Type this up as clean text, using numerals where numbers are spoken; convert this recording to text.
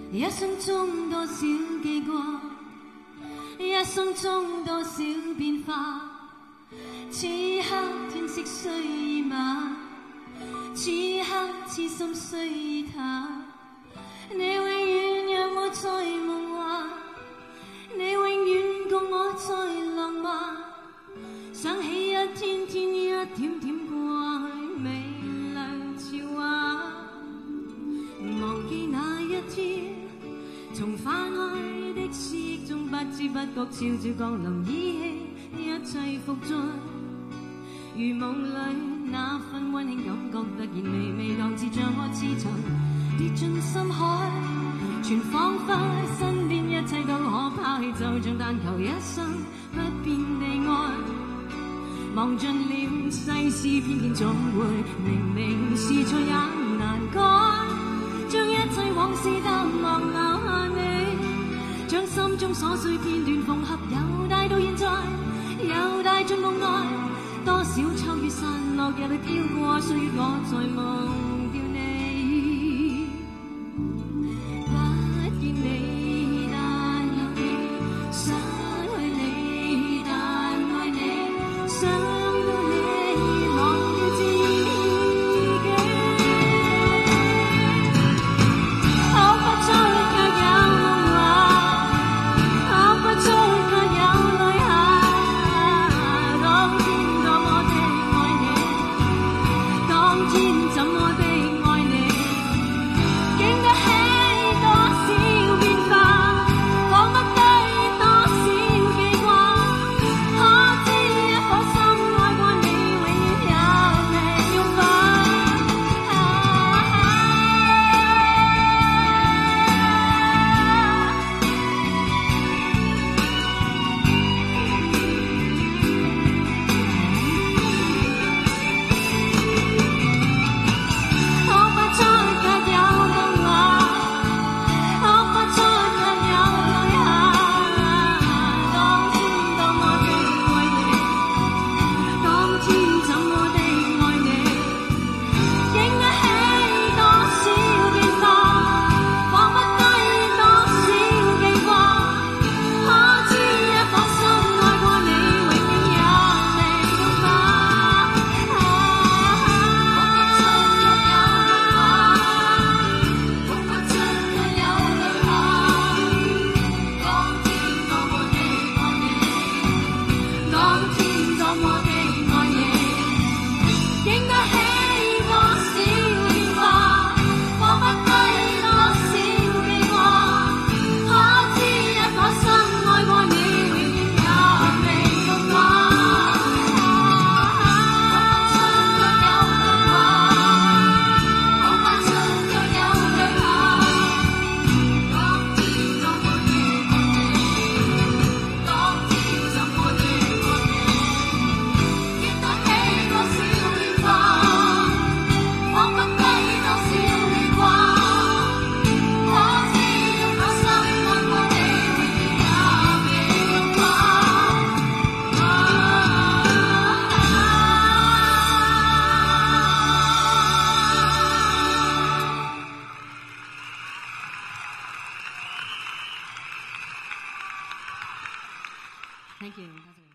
一生中多少記掛，一生中多少變化。此刻天色雖已晚，此刻痴心雖已淡。你永遠讓我在夢幻，你永遠共我在浪漫。想起一天天一點點過去，微涼潮話。忘記那一天，從翻開的思憶中不知不覺悄悄降臨，依稀一切復在，如夢裏那份溫馨感覺，突然微微蕩至，像我似曾跌進深海，全彷彿身邊一切都可拋棄，就像但求一生不變地愛。望盡了世事，偏偏總會明明是錯也難改，將一切往事淡忘，留下你，將心中瑣碎片段縫合，又帶到現在，又帶進夢內。多少秋雨散落，日裏飄過，歲月我在忘掉你，不見你但有你，想去你但愛你，想到你忘掉自己，哭不出卻有夢話，哭不出卻有淚下。當天怎麼的愛你，經得起多少變化，放不低多少記掛，可知一顆心愛過你，永遠也未用化。Thank you.